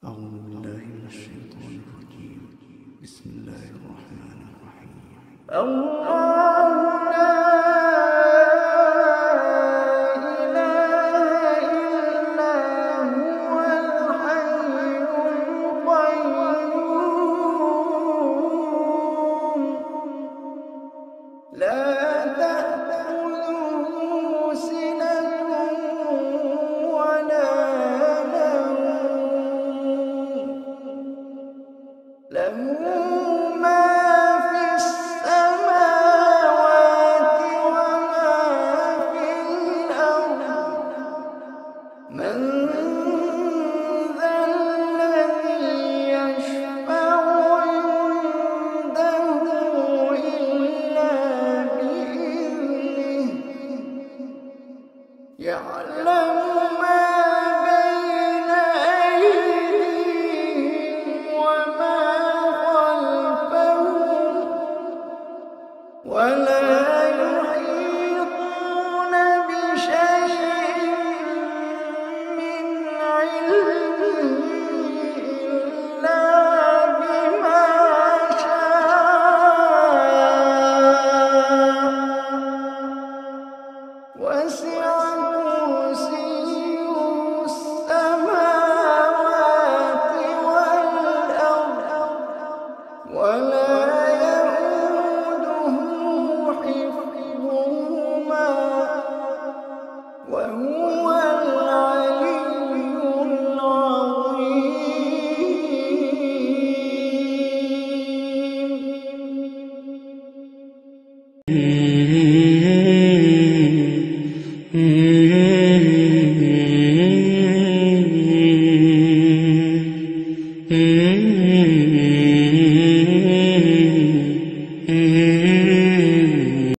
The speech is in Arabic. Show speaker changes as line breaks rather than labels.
أعوذ بالله من الشيطان الرجيم. بسم الله الرحمن الرحيم. الله لا إله إلا هو الحي القيوم لا تأخذه سنة ولا له ما في السماوات وما في الأرض. من ذا الذي يشفع عنده إلا بإذنه يعلم ما بين أيديهم وما ولا يحيطون بشيء من علمه إلا بما شاء وسع كرسيه السماوات والأرض ولا وهو العلي العظيم.